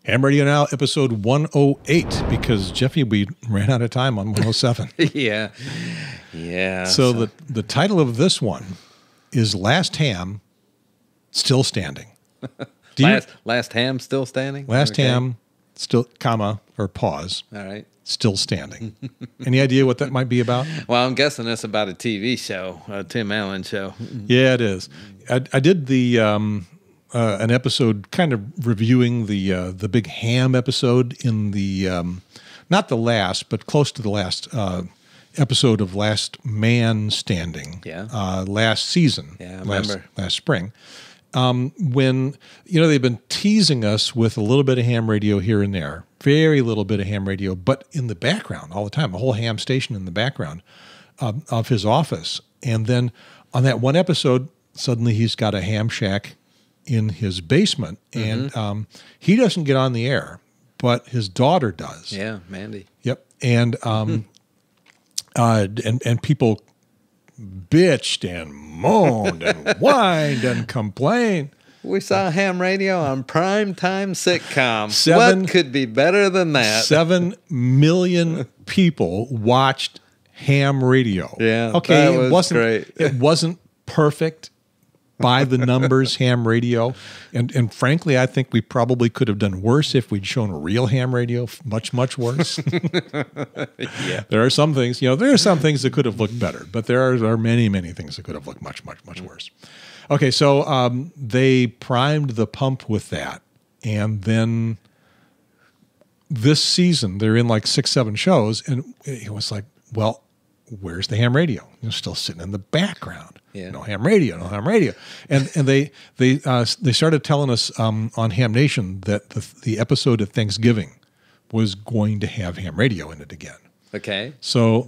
Ham Radio Now, episode 108, because, Jeffy, we ran out of time on 107. Yeah. So the title of this one is Last Ham Still Standing. Last ham still standing? Last ham still, comma, or pause. All right. Still standing. Any idea what that might be about? Well, I'm guessing it's about a TV show, a Tim Allen show. Yeah, it is. I did the an episode kind of reviewing the big ham episode in the not the last, but close to the last episode of Last Man Standing. Yeah. Last season. Yeah, I remember. Last spring. When, they've been teasing us with a little bit of ham radio here and there, very little bit of ham radio, but in the background all the time, a whole ham station in the background of his office. And then on that one episode, suddenly he's got a ham shack in his basement, and he doesn't get on the air, but his daughter does. Yeah, Mandy. Yep. And and people bitched and moaned and whined and complained. We saw ham radio on primetime sitcom. What could be better than that? 7 million people watched ham radio. Yeah, okay, that was great. It wasn't perfect by the numbers ham radio, and frankly, I think we probably could have done worse if we'd shown real ham radio. Much worse. Yeah, there are some things. There are some things that could have looked better, but there are many things that could have looked much worse. Okay, so they primed the pump with that, and then this season they're in like 6-7 shows, and it was like, well, where's the ham radio? It's still sitting in the background. Yeah. No ham radio. And they started telling us on Ham Nation that the episode of Thanksgiving was going to have ham radio in it again. Okay. So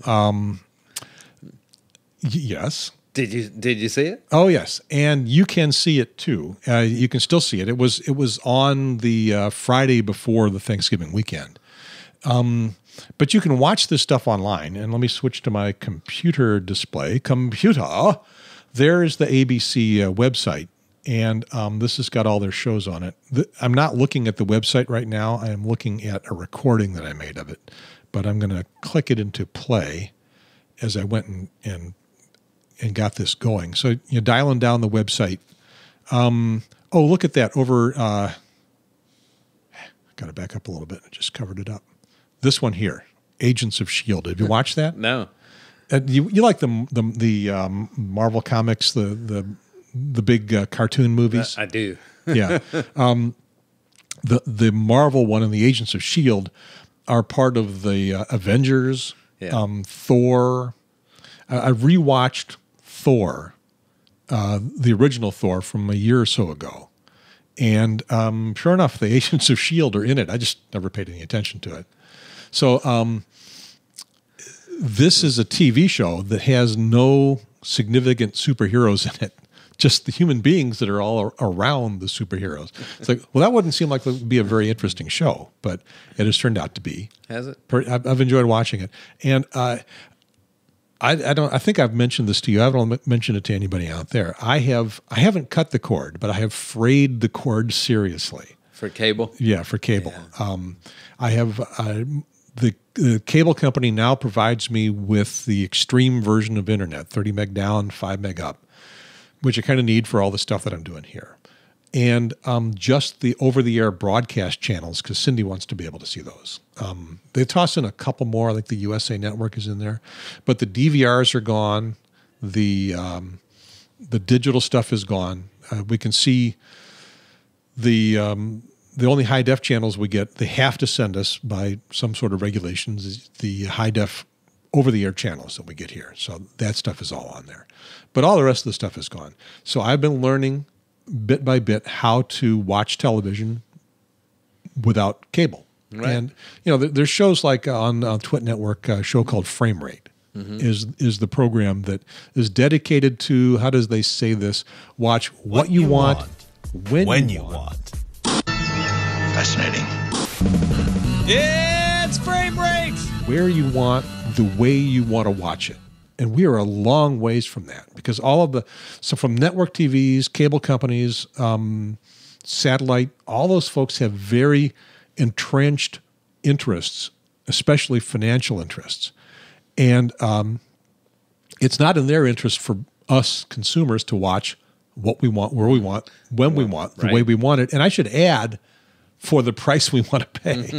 yes. Did you see it? Oh yes, and you can see it too. You can still see it. It was on the Friday before the Thanksgiving weekend. But you can watch this stuff online. And let me switch to my computer display. There's the ABC website, and this has got all their shows on it. I'm not looking at the website right now. I am looking at a recording that I made of it. But I'm going to click it into play as I went and got this going. So you're dialing down the website. Look at that. Got to back up a little bit. I just covered it up. This one here, Agents of S.H.I.E.L.D. Have you watched that? No. You like the Marvel comics, the big cartoon movies? I do. Yeah. The Marvel one and the Agents of S.H.I.E.L.D. are part of the Avengers, Thor. I rewatched Thor, the original Thor from a year or so ago. And sure enough, the Agents of S.H.I.E.L.D. are in it. I just never paid any attention to it. So this is a TV show that has no significant superheroes in it, just the human beings that are all around the superheroes. It's like, well, that wouldn't seem like it would be a very interesting show, but it has turned out to be. Has it? I've enjoyed watching it. And I think I've mentioned this to you. I haven't mentioned it to anybody out there. I haven't cut the cord, but I have frayed the cord seriously. For cable? Yeah, for cable. Yeah. I have the cable company now provides me with the extreme version of internet, 30 meg down, 5 meg up, which I kind of need for all the stuff that I'm doing here. And just the over-the-air broadcast channels, because Cindy wants to be able to see those. They toss in a couple more, like the USA Network is in there. But the DVRs are gone. The digital stuff is gone. We can see the only high-def channels we get, they have to send us by some sort of regulations, is the high-def over-the-air channels that we get here. So that stuff is all on there. But all the rest of the stuff is gone. So I've been learning bit by bit how to watch television without cable. Right. And, there's shows like on Twit Network, a show called Frame Rate. Is the program that is dedicated to, how does they say this, watch what you want, when you want. Fascinating. It's Frame Rate! Where you want, the way you want to watch it. And we are a long ways from that, because so from network TVs, cable companies, satellite, all those folks have very entrenched interests, especially financial interests. And it's not in their interest for us consumers to watch what we want, where we want, when we want, the way we want it. And I should add, for the price we want to pay.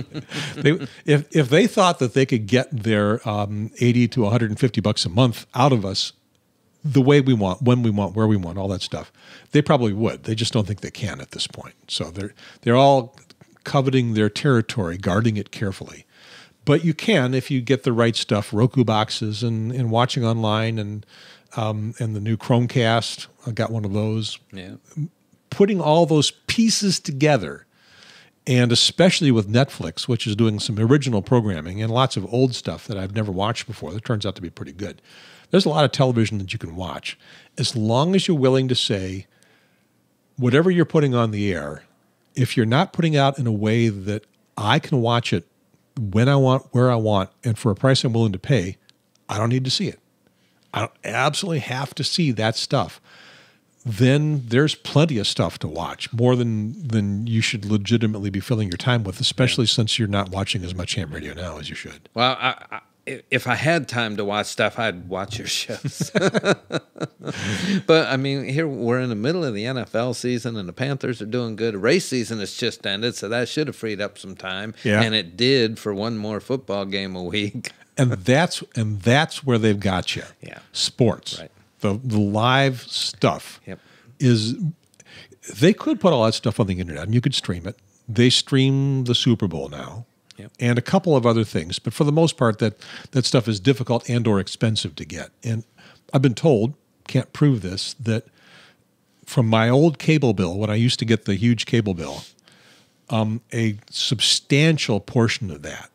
If they thought that they could get their $80 to $150 a month out of us the way we want, when we want, where we want, all that stuff, they probably would. They just don't think they can at this point. So they're all coveting their territory, guarding it carefully. But you can, if you get the right stuff, Roku boxes and watching online and the new Chromecast. I got one of those. Yeah. Putting all those pieces together, and especially with Netflix, which is doing some original programming and lots of old stuff that I've never watched before, that turns out to be pretty good. There's a lot of television that you can watch, as long as you're willing to say, whatever you're putting on the air, if you're not putting out in a way that I can watch it when I want, where I want, and for a price I'm willing to pay, I don't need to see it. I don't absolutely have to see that stuff. Then there's plenty of stuff to watch, more than you should legitimately be filling your time with, especially since you're not watching as much Ham Radio Now as you should. Well, if I had time to watch stuff, I'd watch your shows. But, I mean, here we're in the middle of the NFL season, and the Panthers are doing good. Race season has just ended, so that should have freed up some time. Yeah. And it did for one more football game a week. And that's where they've got you. Yeah. Sports. Right. The live stuff Yep. is, they could put all that stuff on the internet and you could stream it. They stream the Super Bowl now. Yep. And a couple of other things. But for the most part, that stuff is difficult and or expensive to get. And I've been told, can't prove this, that from my old cable bill, when I used to get the huge cable bill, a substantial portion of that,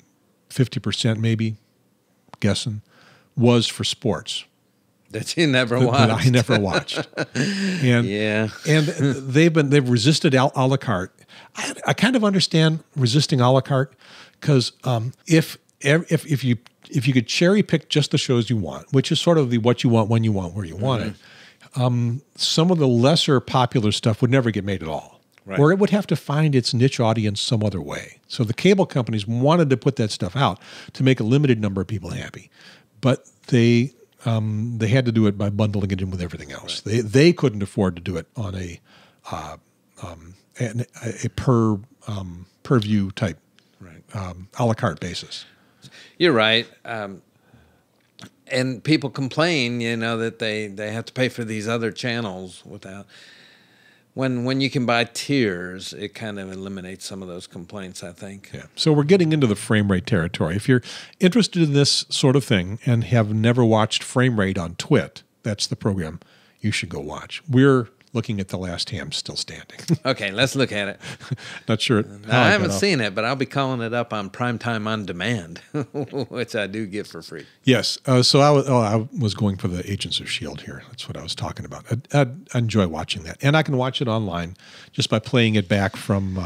50% maybe, guessing, was for sports. That you never watched. That I never watched. And yeah. And they've resisted a la carte. I kind of understand resisting a la carte, because if you could cherry pick just the shows you want, which is sort of the what you want, when you want, where you want it, some of the lesser popular stuff would never get made at all. Right. Or it would have to find its niche audience some other way. So the cable companies wanted to put that stuff out to make a limited number of people happy, but they had to do it by bundling it in with everything else. Right. They couldn't afford to do it on a per view type, a la carte basis. You're right. And people complain, that they have to pay for these other channels without. When you can buy tiers, it kind of eliminates some of those complaints, I think. Yeah. So we're getting into the frame rate territory. If you're interested in this sort of thing and have never watched Frame Rate on Twit, that's the program you should go watch. We're looking at The Last Ham Still Standing. Okay, let's look at it. Not sure. I haven't seen it, but I'll be calling it up on Primetime On Demand, which I do get for free. Yes. So I was going for the Agents of S.H.I.E.L.D. here. That's what I was talking about. I enjoy watching that. And I can watch it online just by playing it back from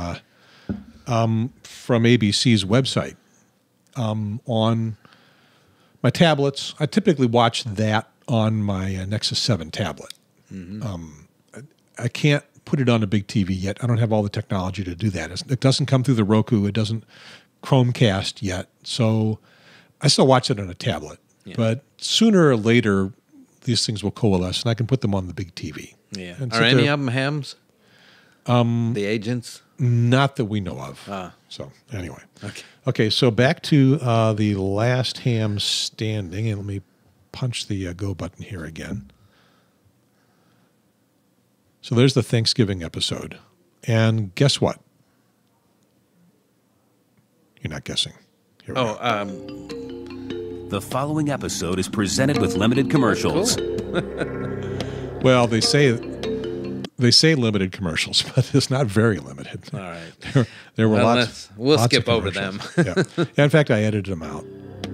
ABC's website on my tablets. I typically watch that on my Nexus 7 tablet. Mm-hmm. I can't put it on a big TV yet. I don't have all the technology to do that. It doesn't come through the Roku. It doesn't Chromecast yet. So I still watch it on a tablet. Yeah. But sooner or later, these things will coalesce, and I can put them on the big TV. Yeah. Are any of them hams? The agents? Not that we know of. So anyway. Okay, so back to the Last Ham Standing. And let me punch the go button here again. So there's the Thanksgiving episode. And guess what? You're not guessing. Here we go. The following episode is presented with limited commercials. Cool. Well, they say limited commercials, but it's not very limited. All right. There were lots. We'll lots skip over them. Yeah. In fact, I edited them out.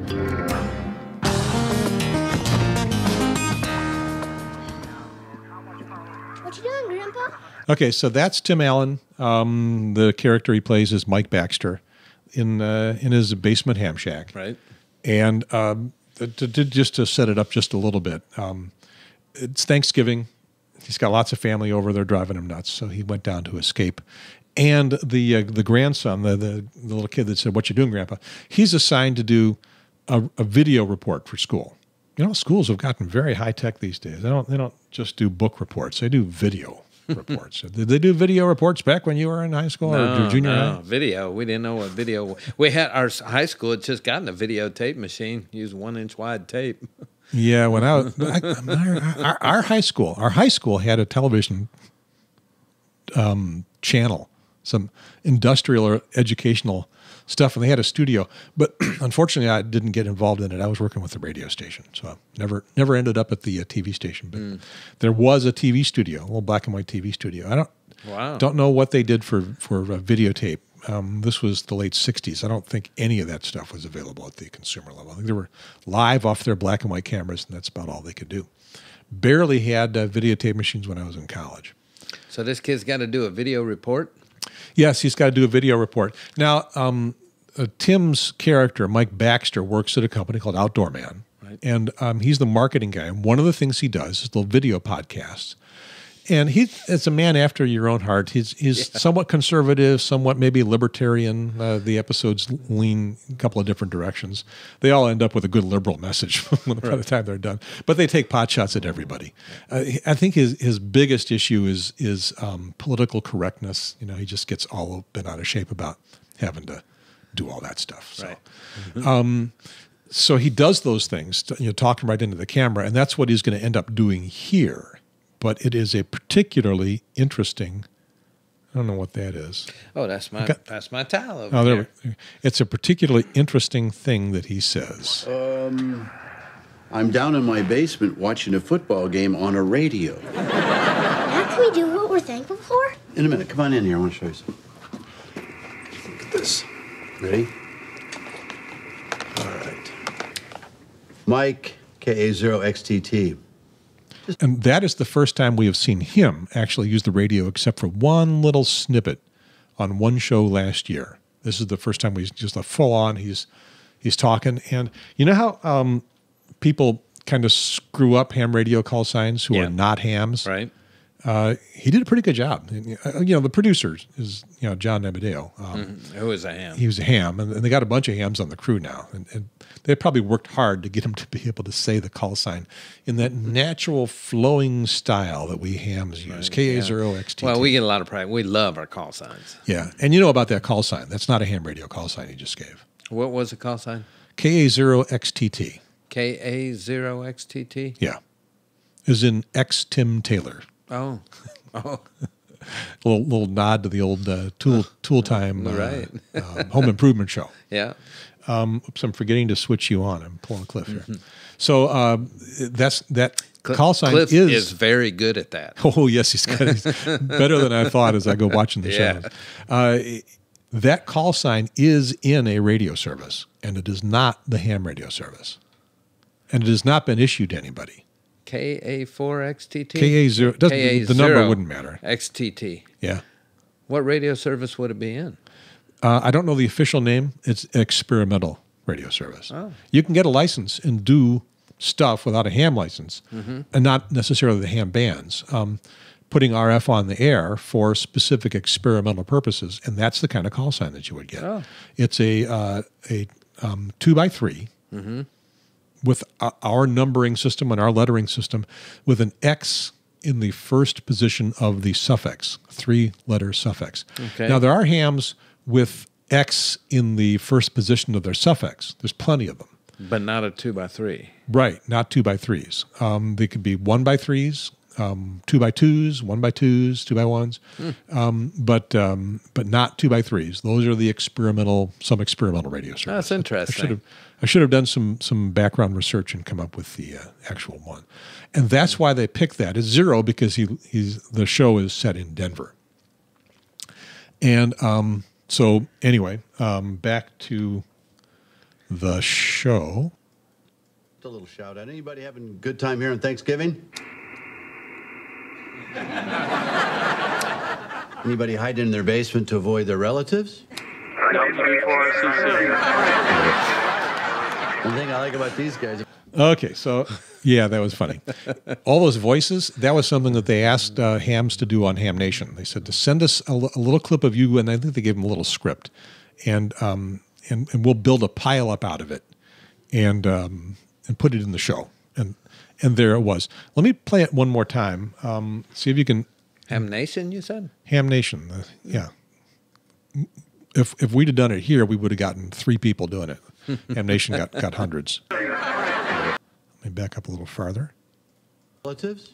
What you doing, Grandpa? Okay, so that's Tim Allen. The character he plays is Mike Baxter in his basement ham shack. Right. And just to set it up just a little bit, it's Thanksgiving. He's got lots of family over. They're driving him nuts, so he went down to escape. And the grandson, the little kid that said, "What you doing, Grandpa?" He's assigned to do a video report for school. You know, schools have gotten very high tech these days. They don't just do book reports; they do video reports. Did they do video reports back when you were in high school or junior high? Video. We didn't know what video. We had our high school had just gotten a videotape machine. Used 1-inch wide tape. Yeah, when our high school had a television channel, some industrial or educational stuff, and they had a studio. But unfortunately, I didn't get involved in it. I was working with the radio station, so I never ended up at the TV station. But there was a TV studio, a little black and white TV studio. I don't know what they did for videotape. This was the late 60s. I don't think any of that stuff was available at the consumer level. I think they were live off their black and white cameras, and that's about all they could do. Barely had videotape machines when I was in college. So this kid's got to do a video report? Yes, he's got to do a video report. Now, Tim's character, Mike Baxter, works at a company called Outdoor Man. Right. And he's the marketing guy. And one of the things he does is the video podcasts. And it's a man after your own heart. He's somewhat conservative, somewhat maybe libertarian. The episodes lean a couple of different directions. They all end up with a good liberal message by the time they're done. But they take pot shots at everybody. I think his biggest issue is political correctness. You know, he just gets all bent out of shape about having to do all that stuff. So, right. So he does those things, talking right into the camera, and that's what he's going to end up doing here. But it is a particularly interesting. I don't know what that is. Oh, that's my towel over there. It's a particularly interesting thing that he says. I'm down in my basement watching a football game on a radio. Now can we do what we're thankful for? In a minute. Come on in here. I want to show you something. Look at this. Ready? All right. Mike KA0XTT. And that is the first time we have seen him actually use the radio, except for one little snippet on one show last year. This is the first time he's just a full-on. He's talking, and you know how people kind of screw up ham radio call signs who are not hams, right? He did a pretty good job. The producer is John Nebadeo, who is a ham. He was a ham, and they got a bunch of hams on the crew now, and they probably worked hard to get him to be able to say the call sign in that natural flowing style that we hams use. KA0XTT. Well, we get a lot of pride. We love our call signs. Yeah, and you know about that call sign. That's not a ham radio call sign he just gave. What was the call sign? KA0XTT. KA0XTT? Yeah. As in X Tim Taylor. Oh. little nod to the old Tool Time home improvement show. Yeah. Oops, I'm forgetting to switch you on. I'm pulling Cliff here. So that call sign Cliff is very good at that. Oh, yes, he's better than I thought as I go watching the shows. That call sign is in a radio service, and it is not the ham radio service. And it has not been issued to anybody. KA4XTT? KA0. The number wouldn't matter. XTT. Yeah. What radio service would it be in? I don't know the official name. It's an experimental radio service. Oh. You can get a license and do stuff without a ham license, and not necessarily the ham bands. Putting RF on the air for specific experimental purposes, and that's the kind of call sign that you would get. Oh. It's a 2x3 with our numbering system and our lettering system with an X in the first position of the suffix, 3-letter suffix. Okay. Now, there are hams with X in the first position of their suffix. There's plenty of them. But not a 2x3. Right, not 2x3s. They could be 1x3s, 2x2s, 1x2s, 2x1s, but not 2x3s. Those are the some experimental radio services. That's interesting. I should have done some background research and come up with the actual one, and that's why they picked that. It's 0 because the show is set in Denver, and so anyway, back to the show. A little shout out. Anybody having a good time here on Thanksgiving? Anybody hiding in their basement to avoid their relatives? W4CC. One thing I like about these guys. Okay, so yeah, that was funny. All those voices, that was something that they asked Hams to do on Ham Nation. They said to send us a little clip of you, and I think they gave them a little script, and we'll build a pile up out of it, and put it in the show. And there it was. Let me play it one more time. See if you can. Ham Nation, you said? Ham Nation, yeah. If we'd have done it here, we would have gotten 3 people doing it. Ham Nation got hundreds. Let me back up a little farther. Relatives?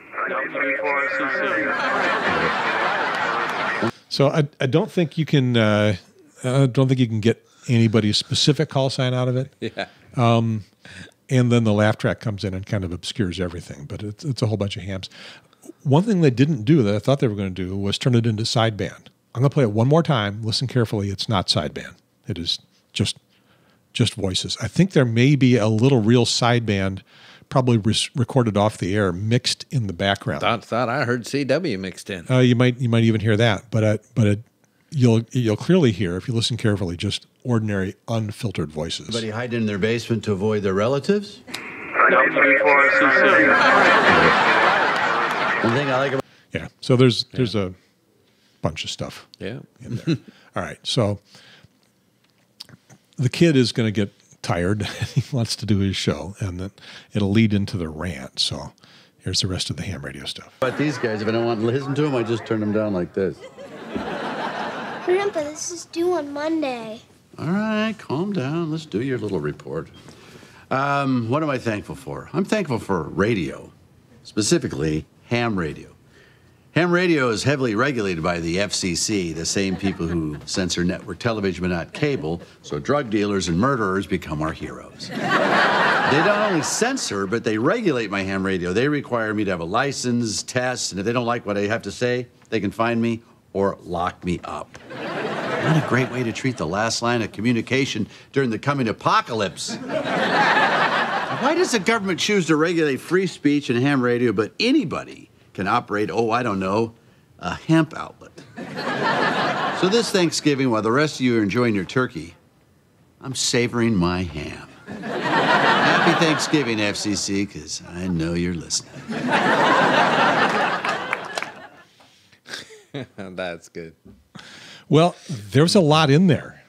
So I don't think you can. I don't think you can get anybody's specific call sign out of it. Yeah. And then the laugh track comes in and kind of obscures everything. But it's a whole bunch of hams. One thing they didn't do that I thought they were going to do was turn it into sideband. I'm going to play it one more time. Listen carefully. It's not sideband. It is just voices. I think there may be a little real sideband, probably recorded off the air, mixed in the background. Thought I heard CW mixed in. You might even hear that, but you'll clearly hear, if you listen carefully, just ordinary unfiltered voices. Anybody hiding in their basement to avoid their relatives? One thing I like about so there's a bunch of stuff Yeah. in there. All right, so the kid is going to get tired. He wants to do his show, and then it'll lead into the rant. So here's the rest of the ham radio stuff. But these guys, if I don't want to listen to them, I just turn them down like this. Grandpa, this is due on Monday. All right, calm down. Let's do your little report. What am I thankful for? I'm thankful for radio, specifically ham radio. Ham radio is heavily regulated by the FCC, the same people who censor network television but not cable, so drug dealers and murderers become our heroes. They not only censor, but they regulate my ham radio. They require me to have a license, tests, and if they don't like what I have to say, they can fine me or lock me up. What a great way to treat the last line of communication during the coming apocalypse. Why does the government choose to regulate free speech and ham radio, but anybody can operate, a hemp outlet? So this Thanksgiving, while the rest of you are enjoying your turkey, I'm savoring my ham. Happy Thanksgiving, FCC, because I know you're listening. That's good. Well, there was a lot in there.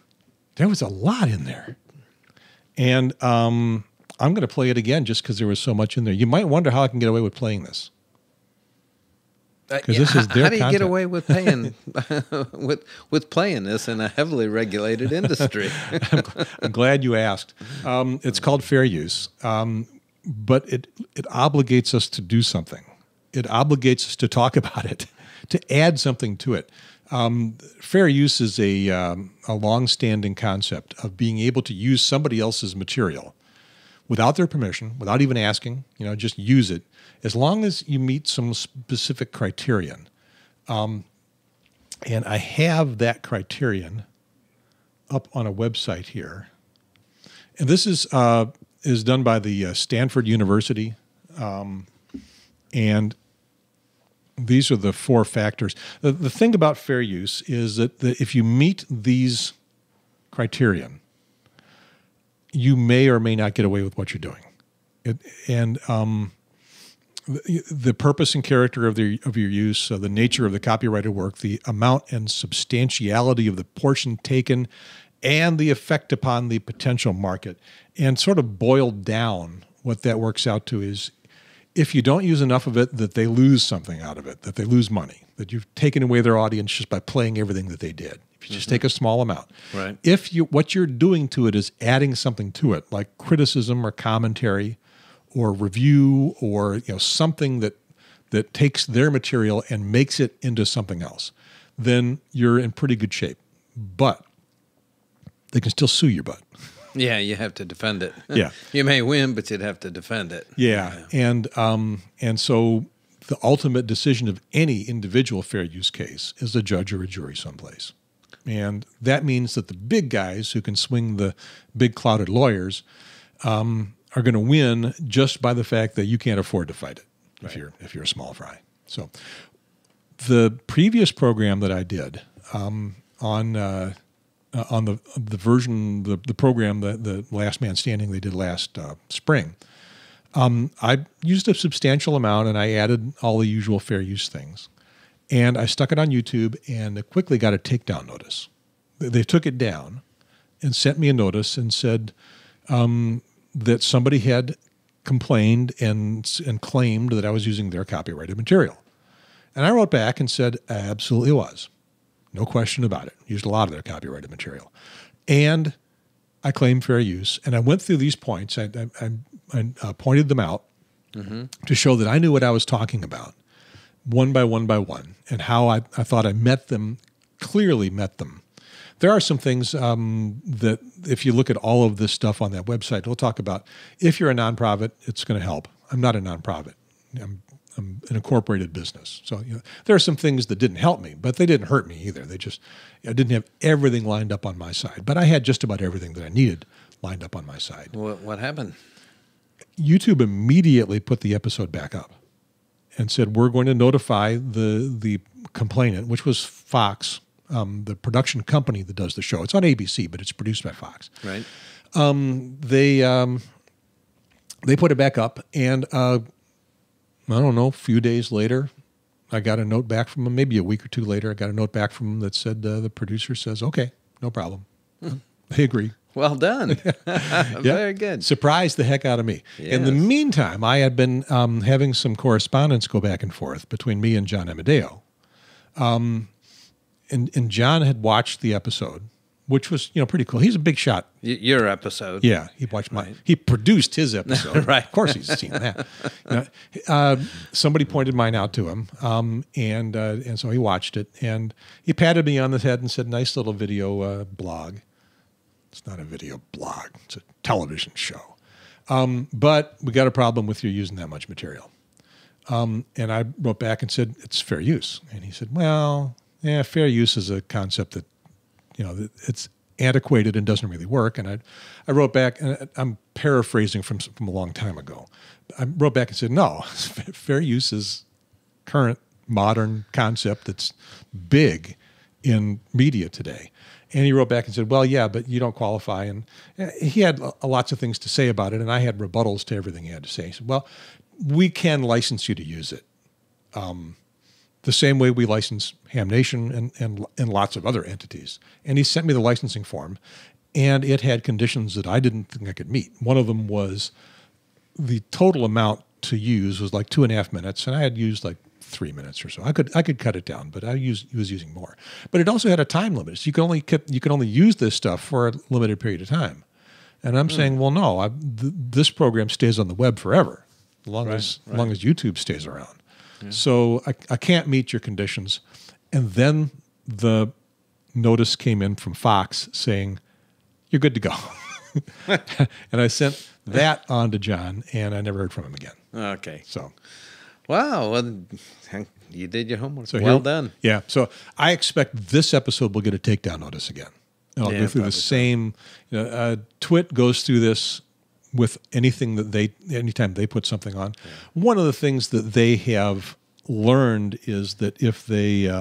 And I'm going to play it again just because there was so much in there. You might wonder how I can get away with playing this. Because this is their How do you get content. away with paying with playing this in a heavily regulated industry? I'm glad you asked. It's called fair use, but it obligates us to do something. It obligates us to talk about it, to add something to it. Fair use is a long-standing concept of being able to use somebody else's material without their permission, without even asking, just use it, as long as you meet some specific criterion. And I have that criterion up on a website here. And this is done by the Stanford University. And these are the 4 factors. The thing about fair use is that if you meet these criterion, you may or may not get away with what you're doing. The purpose and character of your use, the nature of the copyrighted work, the amount and substantiality of the portion taken, and the effect upon the potential market. And sort of boiled down, what that works out to is if you don't use enough of it, that they lose something out of it, that they lose money, that you've taken away their audience just by playing everything that they did. If you just take a small amount. Right. If what you're doing to it is adding something to it, like criticism or commentary or review or something that takes their material and makes it into something else, then you're in pretty good shape. But they can still sue your butt. Yeah, you have to defend it. Yeah. You may win, but you'd have to defend it. Yeah. And so the ultimate decision of any individual fair use case is a judge or a jury someplace. And that means that the big guys who can swing the big clouded lawyers are going to win just by the fact that you can't afford to fight it if you're a small fry. So the previous program that I did on on the version, the program, the Last Man Standing they did last spring. I used a substantial amount, and I added all the usual fair use things. And I stuck it on YouTube, and it quickly got a takedown notice. They took it down and sent me a notice and said that somebody had complained and claimed that I was using their copyrighted material. And I wrote back and said, I absolutely was. No question about it. Used a lot of their copyrighted material. And I claimed fair use. And I went through these points. I pointed them out to show that I knew what I was talking about, one by one, and how I thought I met them, clearly met them. There are some things that if you look at all of this stuff on that website, we'll talk about if you're a nonprofit, it's going to help. I'm not a nonprofit. I'm an incorporated business. So there are some things that didn't help me, but they didn't hurt me either. I didn't have everything lined up on my side, but I had just about everything that I needed lined up on my side. What happened? YouTube immediately put the episode back up and said, we're going to notify the complainant, which was Fox, the production company that does the show. It's on ABC, but it's produced by Fox. Right. They put it back up, and I don't know, a few days later, I got a note back from them, maybe a week or two later, I got a note back from them that said the producer says, okay, no problem. They agree. Well done. Very good. Surprised the heck out of me. Yes. In the meantime, I had been having some correspondence go back and forth between me and John Amadeo. And John had watched the episode, which was pretty cool. He's a big shot. Your episode. Yeah, he watched he produced his episode. Right. Of course he's seen that. Somebody pointed mine out to him, and so he watched it, and he patted me on the head and said, nice little video blog. It's not a video blog. It's a television show. But we got a problem with you using that much material. And I wrote back and said, it's fair use. And he said, well, yeah, fair use is a concept that, it's antiquated and doesn't really work. And I wrote back, and I'm paraphrasing from a long time ago. I wrote back and said, no, fair use is current modern concept that's big in media today. And he wrote back and said, well, yeah, but you don't qualify. And he had lots of things to say about it, and I had rebuttals to everything he had to say. He said, well, we can license you to use it. The same way we license Ham Nation and lots of other entities. And he sent me the licensing form, and it had conditions that I didn't think I could meet. One of them was the total amount to use was like 2.5 minutes, and I had used like 3 minutes or so. I could cut it down, but I was using more. But it also had a time limit. So you can only use this stuff for a limited period of time. And I'm saying, well, no, this program stays on the web forever, as long as YouTube stays around. Yeah. So I can't meet your conditions. And then the notice came in from Fox saying, you're good to go. And I sent that on to John, and I never heard from him again. Okay. So, wow. Well, you did your homework. So well done. Yeah. So I expect this episode will get a takedown notice again. And I'll go through the same. Twit goes through this with anything that anytime they put something on. Yeah. One of the things that they have learned is that if they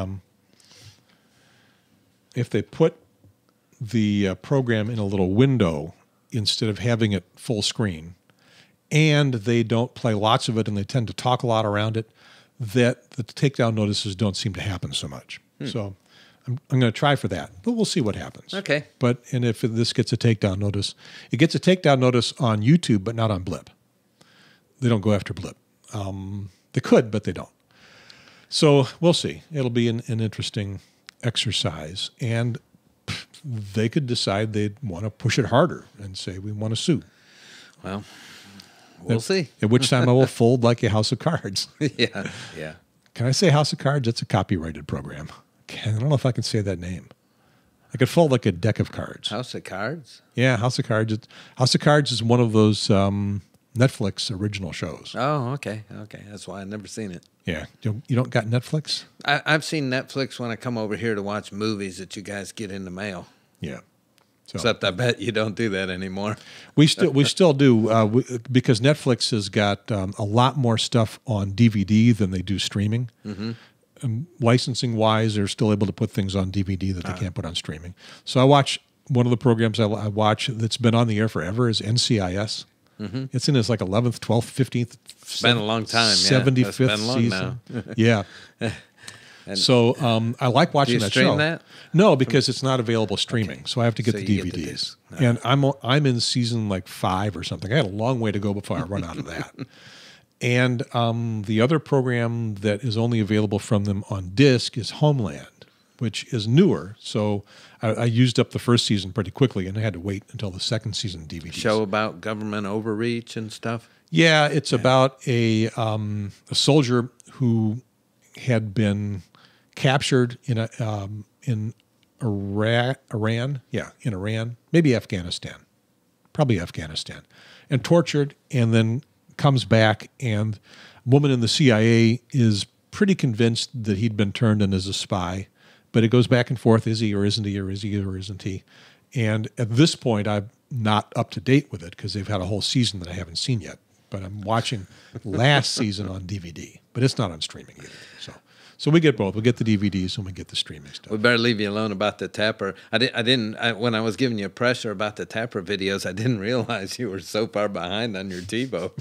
put the program in a little window instead of having it full screen, and they don't play lots of it and they tend to talk a lot around it, that the takedown notices don't seem to happen so much. So I'm going to try for that, but we'll see what happens. Okay. And if this gets a takedown notice, it gets a takedown notice on YouTube, but not on Blip. They don't go after Blip. They could, but they don't. So we'll see. It'll be an interesting exercise, and they could decide they'd want to push it harder and say, we want to sue. Well, we'll see. At which time I will fold like a house of cards. Yeah. Can I say House of Cards? It's a copyrighted program. I don't know if I can say that name. I could fold like a deck of cards. House of Cards? Yeah, House of Cards. House of Cards is one of those Netflix original shows. Oh, okay. That's why I've never seen it. Yeah. You don't got Netflix? I've seen Netflix when I come over here to watch movies that you guys get in the mail. Yeah. So, except I bet you don't do that anymore. We still do because Netflix has got a lot more stuff on DVD than they do streaming. Mm-hmm. licensing wise, they're still able to put things on DVD that they can't put on streaming. So I watch one of the programs I watch that's been on the air forever is NCIS. Mm-hmm. It's in its like 11th, 12th, 15th. It's been a long time. 75th It's been long season. now. Yeah. So I like watching that show. Do you stream that? No, because it's not available streaming. Okay. So I have to get so the DVDs. Get the disc. And I'm in season like 5 or something. I had a long way to go before I run out of that. And the other program that is only available from them on disc is Homeland, which is newer. So I used up the first season pretty quickly, and I had to wait until the second season DVD. Show about government overreach and stuff? Yeah, it's about a soldier who had been captured in Iran, maybe Afghanistan, probably Afghanistan, and tortured, and then comes back, and a woman in the CIA is pretty convinced that he'd been turned in as a spy, but it goes back and forth, is he or isn't he, or is he or isn't he? And at this point, I'm not up to date with it because they've had a whole season that I haven't seen yet, but I'm watching last season on DVD, but it's not on streaming either, So we get both. We get the DVDs and we get the streaming stuff. We better leave you alone about the Tapper. When I was giving you pressure about the Tapper videos, I didn't realize you were so far behind on your TiVo.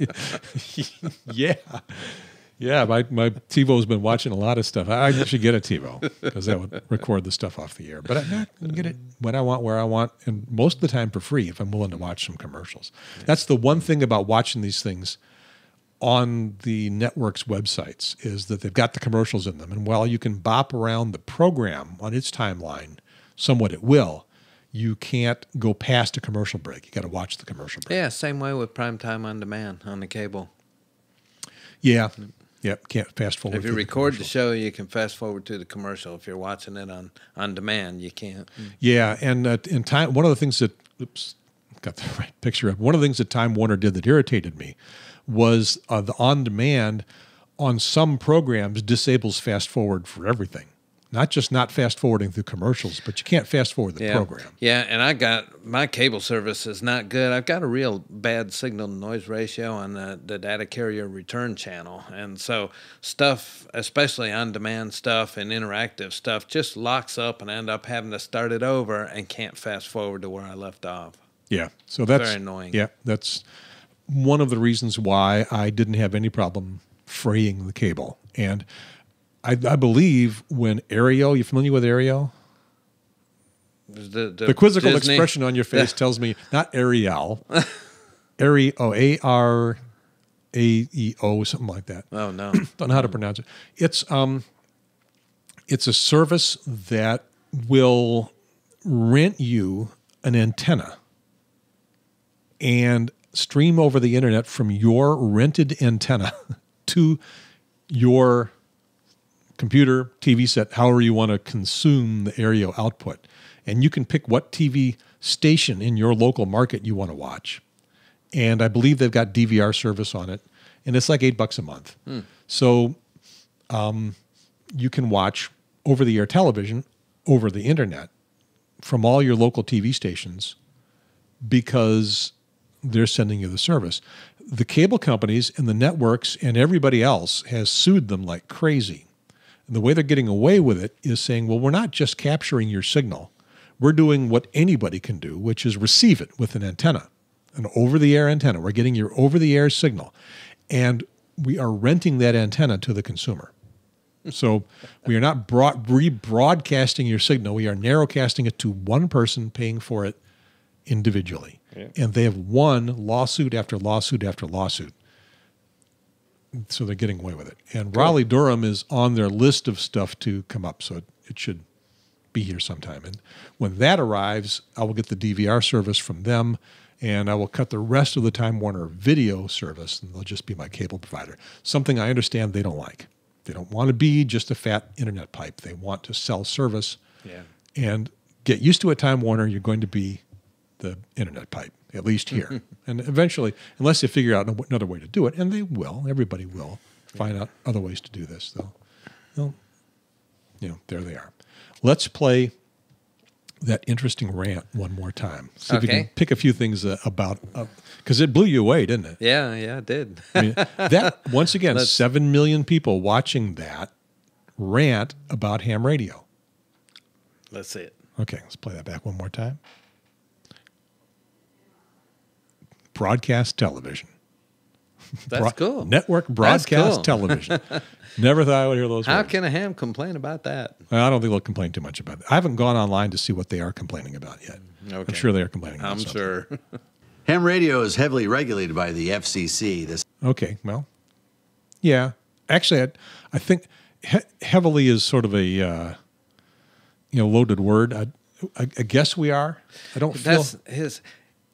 Yeah. My TiVo's been watching a lot of stuff. I should get a TiVo because that would record the stuff off the air. But I can get it when I want, where I want, and most of the time for free if I'm willing to watch some commercials. Yeah. That's the one thing about watching these things on the network's websites is that they've got the commercials in them. And while you can bop around the program on its timeline somewhat at will, you can't go past a commercial break. You got to watch the commercial break. Yeah, same way with primetime on demand on the cable. Yeah. Yep, can't fast forward. If you record the show, you can fast forward to the commercial. If you're watching it on demand, you can't. Yeah, and in time, one of the things that, got the right picture up. One of the things that Time Warner did that irritated me was the on-demand on some programs disables fast forward for everything. Not just not fast forwarding through commercials, but you can't fast forward the program. Yeah, and my cable service is not good. I've got a real bad signal to noise ratio on the data carrier return channel. And so stuff, especially on-demand stuff and interactive stuff, just locks up and I end up having to start it over and can't fast forward to where I left off. Yeah, so that's very annoying. Yeah, that's one of the reasons why I didn't have any problem freeing the cable. And I believe when Aereo, you familiar with Aereo? The quizzical Disney expression on your face tells me, not Ariel, Aereo, Areao, something like that. Oh, no. Don't know how to pronounce it. It's a service that will rent you an antenna and stream over the internet from your rented antenna to your computer, TV set, however you want to consume the Aereo output. And you can pick what TV station in your local market you want to watch. And I believe they've got DVR service on it. And it's like $8 a month. So you can watch over-the-air television over the internet from all your local TV stations because they're sending you the service. The cable companies and the networks and everybody else has sued them like crazy. And the way they're getting away with it is saying, well, we're not just capturing your signal. We're doing what anybody can do, which is receive it with an antenna, an over-the-air antenna. We're getting your over-the-air signal, and we are renting that antenna to the consumer. So we are not rebroadcasting your signal. We are narrowcasting it to one person paying for it individually. Yeah. And they have won lawsuit after lawsuit after lawsuit. So they're getting away with it. And cool. Raleigh-Durham is on their list of stuff to come up, so it should be here sometime. And when that arrives, I will get the DVR service from them, and I will cut the rest of the Time Warner video service, and they'll just be my cable provider. Something I understand they don't like. They don't want to be just a fat internet pipe. They want to sell service. Yeah. And get used to it, Time Warner, you're going to be the internet pipe, at least here. And eventually, unless they figure out another way to do it, and they will, everybody will find out other ways to do this, they'll there they are. Let's play that interesting rant one more time. See if we can pick a few things about, because it blew you away, didn't it? Yeah, it did. I mean, that, once again, 7 million people watching that rant about ham radio. Let's see it. Okay, let's play that back one more time. Broadcast television. That's cool. Network broadcast cool. television. Never thought I would hear those How words. can a ham complain about that? Well, I don't think they'll complain too much about it. I haven't gone online to see what they are complaining about yet. Okay. I'm sure they are complaining about I'm something. sure. Ham radio is heavily regulated by the FCC. This Okay, well, yeah. Actually, I think heavily is sort of a loaded word. I guess we are. I don't feel. That's his.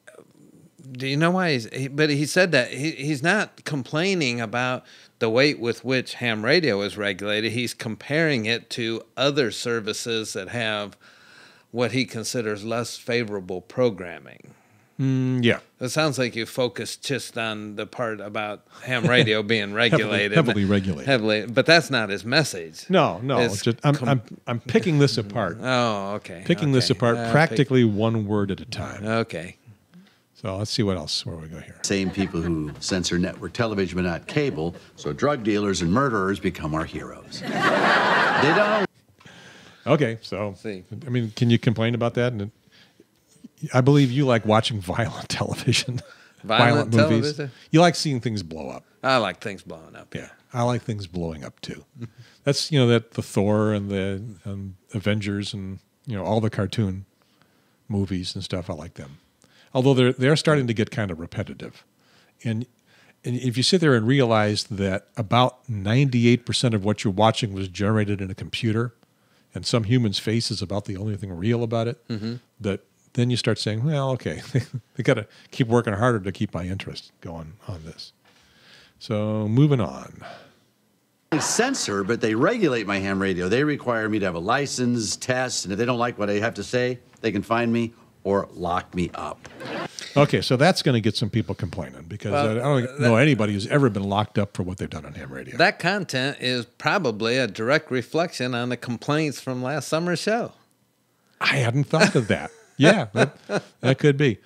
Do you know why but he said that he's not complaining about the weight with which ham radio is regulated. He's comparing it to other services that have what he considers less favorable programming. Yeah. It sounds like you focus just on the part about ham radio being regulated, heavily regulated. heavily, but that's not his message. No. It's Just, I'm picking this apart. Oh, okay. Picking this Okay. apart practically one word at a time. Okay. So let's see where we go here. same people who censor network television but not cable, so drug dealers and murderers become our heroes. They don't. Okay, so See. I mean, can you complain about that? And I believe you like watching violent television, Violent movies. television? You like seeing things blow up. I like things blowing up. Yeah, I like things blowing up too. That's that the Thor and the Avengers and all the cartoon movies and stuff. I like them, although they're starting to get kind of repetitive, and if you sit there and realize that about 98% of what you're watching was generated in a computer, and some human's face is about the only thing real about it, that then you start saying, well, okay, they got to keep working harder to keep my interest going on this. So moving on. They censor, but they regulate my ham radio. They require me to have a license, tests, and if they don't like what I have to say, they can fine me or lock me up. Okay, so that's going to get some people complaining because I don't know anybody who's ever been locked up for what they've done on ham radio. That content is probably a direct reflection on the complaints from last summer's show. I hadn't thought of that. Yeah, that could be.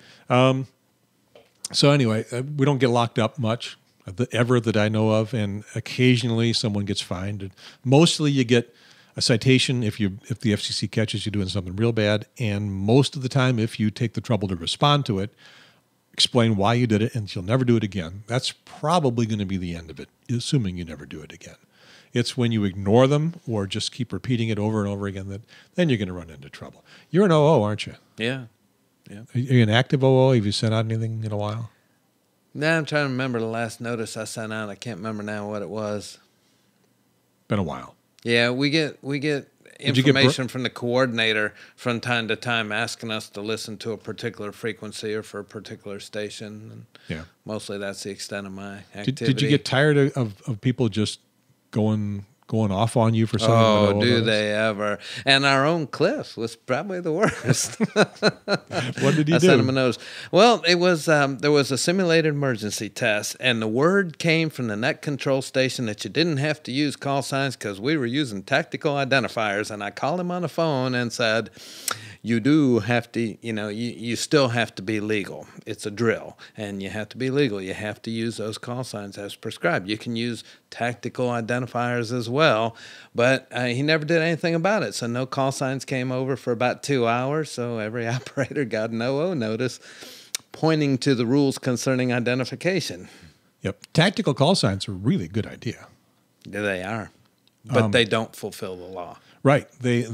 So anyway, we don't get locked up much ever that I know of, and occasionally someone gets fined. Mostly you get a citation if the FCC catches you doing something real bad, and most of the time if you take the trouble to respond to it, explain why you did it, and you'll never do it again. That's probably going to be the end of it, assuming you never do it again. It's when you ignore them or just keep repeating it over and over again that then you're going to run into trouble. You're an OO, aren't you? Yeah. Are you an active OO? Have you sent out anything in a while? Now I'm trying to remember the last notice I sent out. I can't remember now what it was. Been a while. Yeah, we get information from the coordinator from time to time asking us to listen to a particular frequency or for a particular station. And Yeah. mostly that's the extent of my activity. Did you get tired of people just going off on you for something? Oh, do they ever? And our own Cliff was probably the worst. What did he I do? sent him a notice. Well, it was there was a simulated emergency test, and the word came from the net control station that you didn't have to use call signs because we were using tactical identifiers. And I called him on the phone and said, you do have to, you still have to be legal. It's a drill, and you have to be legal. You have to use those call signs as prescribed. You can use tactical identifiers as well, but he never did anything about it. So no call signs came over for about 2 hours, so every operator got an OO notice pointing to the rules concerning identification. Yep. Tactical call signs are a really good idea. Yeah, they are, but they don't fulfill the law. Right.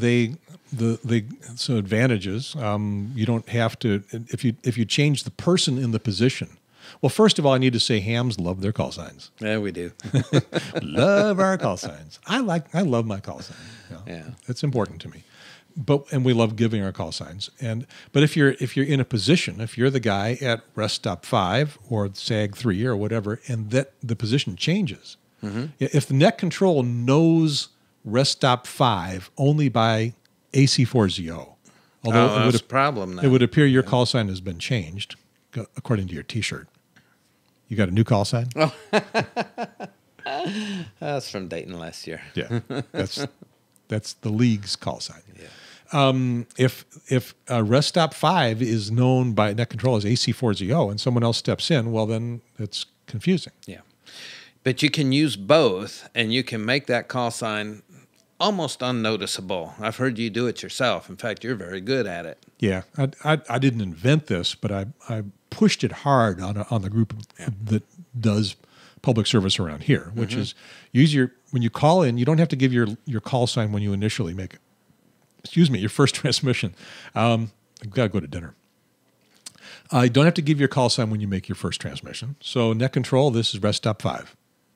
So advantages. You don't have to if you change the person in the position. Well, first of all, I need to say hams love their call signs. Yeah, we do. Love our call signs. I love my call sign. Yeah. It's important to me. And we love giving our call signs. But if you're in a position, if you're the guy at rest stop 5 or SAG 3 or whatever, and that the position changes, if the net control knows rest stop 5 only by AC4ZO, although that's a problem now. it would appear your call sign has been changed according to your T-shirt. You got a new call sign? Oh. That's from Dayton last year. Yeah, that's the league's call sign. Yeah. If rest stop 5 is known by net control as AC4ZO and someone else steps in, well, then it's confusing. Yeah. But you can use both, and you can make that call sign almost unnoticeable. I've heard you do it yourself. In fact, you're very good at it. Yeah, I didn't invent this, but I pushed it hard on the group that does public service around here, which is when you call in, you don't have to give your call sign when you initially make your first transmission. I've got to go to dinner. You don't have to give your call sign when you make your first transmission. So net control, this is rest stop 5.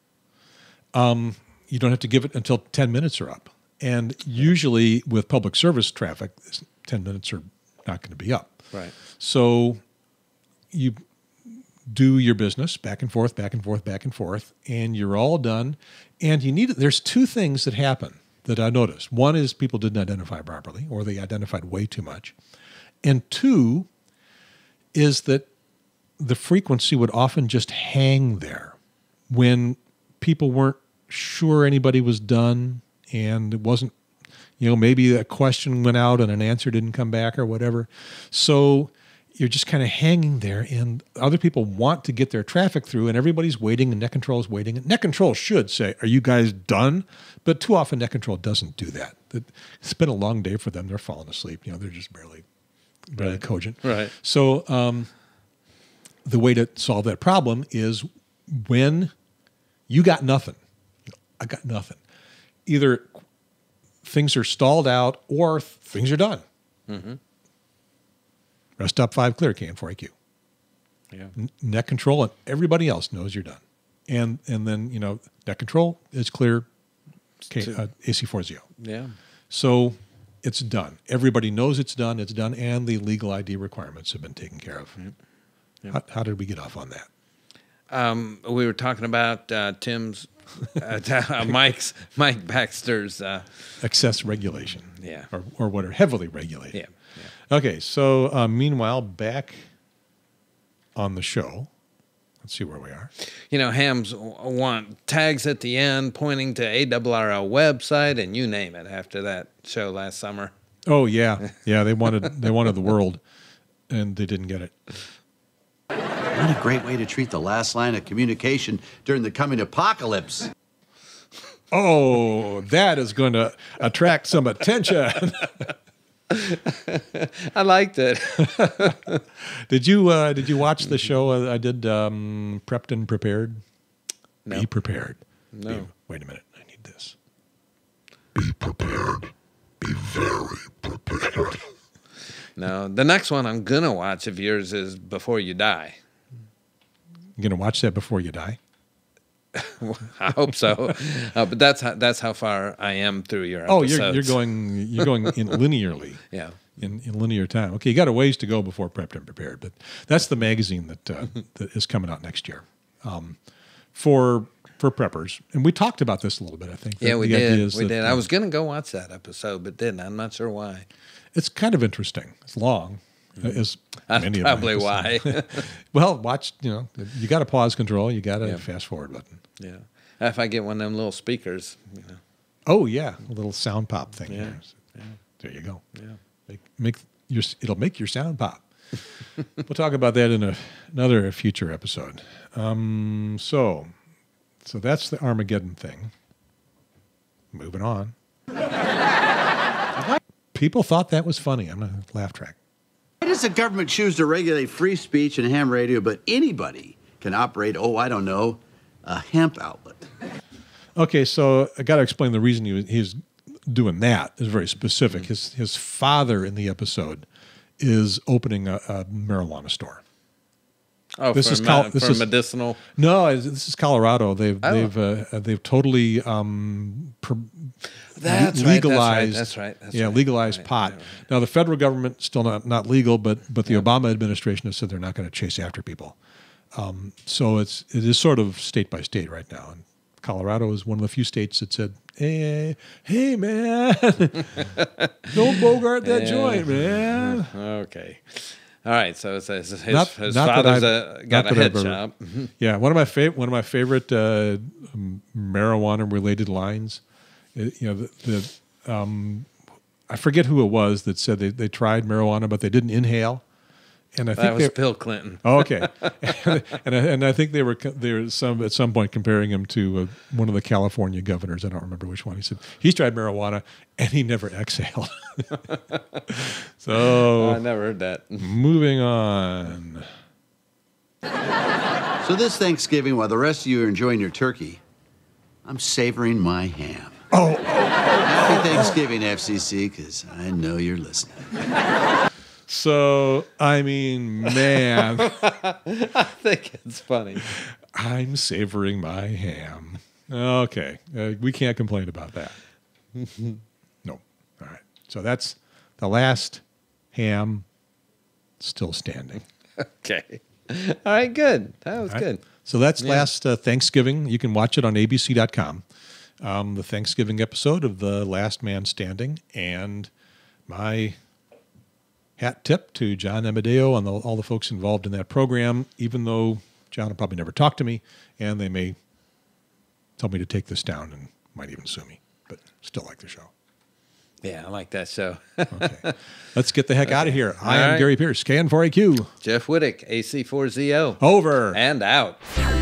You don't have to give it until 10 minutes are up. And usually with public service traffic, 10 minutes are not going to be up. Right. So you do your business back and forth, back and forth, back and forth, and you're all done. And there's 2 things that happen that I noticed. One is people didn't identify properly, or they identified way too much. And 2 is that the frequency would often just hang there when people weren't sure anybody was done, and it wasn't, maybe a question went out and an answer didn't come back or whatever. So you're just kind of hanging there, and other people want to get their traffic through, and everybody's waiting, and net control is waiting. And net control should say, "Are you guys done?" But too often net control doesn't do that. It's been a long day for them. They're falling asleep. They're just barely cogent. Right. So the way to solve that problem is when you got nothing, I got nothing. Either things are stalled out or things are done. Mm-hmm. Rest stop 5 clear, KN4AQ. Yeah. Net control and everybody else knows you're done. And then, net control is clear, AC40. Yeah. So it's done. Everybody knows it's done, and the legal ID requirements have been taken care of. Yep. Yep. How did we get off on that? We were talking about Tim's, Mike Baxter's excess regulation. Yeah. Or what are heavily regulated. Yeah. Okay, so meanwhile, back on the show, let's see where we are. Hams want tags at the end pointing to ARRL website and you name it after that show last summer. Oh yeah, they wanted the world, and they didn't get it. What a great way to treat the last line of communication during the coming apocalypse. Oh, that is going to attract some attention. I liked it. Did you watch the show I did, Prepped and Prepared? No. Be prepared. No. Wait a minute. I need this. Be prepared. Be very prepared. No, the next one I'm going to watch of yours is Before You Die. You going to watch that before you die? I hope so. But that's how far I am through your episodes. Oh, you're going in linearly. Yeah. In linear time. Okay, you got a ways to go before Prepped and Prepared, but that's the magazine that is coming out next year for preppers. And we talked about this a little bit, I think. Yeah, we did. I was going to go watch that episode, but didn't. I'm not sure why. It's kind of interesting. It's long. As many of probably why. Well, watch, you got a pause control. You got a fast forward button. Yeah. If I get one of them little speakers, Oh, yeah. A little sound pop thing. Yeah. There you go. Yeah. It'll make your sound pop. We'll talk about that in another future episode. So that's the Armageddon thing. Moving on. People thought that was funny. I'm a laugh track. Why does the government choose to regulate free speech and ham radio, but anybody can operate, a hemp outlet? Okay, so I got to explain the reason he's doing that is very specific. His father in the episode is opening a marijuana store. Oh, this is medicinal. No, this is Colorado. They've totally legalized. That's right. Legalized pot. Right. Now the federal government still not legal, but the Obama administration has said they're not going to chase after people. So it is sort of state by state right now. And Colorado is one of the few states that said, "Hey man, don't bogart that joint, man." Okay. All right, so it says his not father's got a head shop. Yeah, one of my favorite marijuana related lines. I forget who it was that said they tried marijuana, but they didn't inhale, And I That think was Bill Clinton. Oh, okay, and I think they were at some point comparing him to one of the California governors. I don't remember which one. He said he's tried marijuana and he never exhaled. So I never heard that. moving on. So this Thanksgiving, while the rest of you are enjoying your turkey, I'm savoring my ham. Oh, Happy Thanksgiving, FCC, because I know you're listening. so I mean, man, I think it's funny. I'm savoring my ham. Okay, we can't complain about that. No, all right. So that's the last ham still standing. Okay. All right, good. That was good. So that's last Thanksgiving. You can watch it on abc.com. The Thanksgiving episode of The Last Man Standing. And my hat tip to John Amadeo and all the folks involved in that program, even though John will probably never talk to me, and they may tell me to take this down and might even sue me, but still like the show. Yeah, I like that show. Okay. Let's get the heck out of here. I am right. Gary Pierce, KN4AQ. Jeff Wittick, AC4ZO. Over. And out.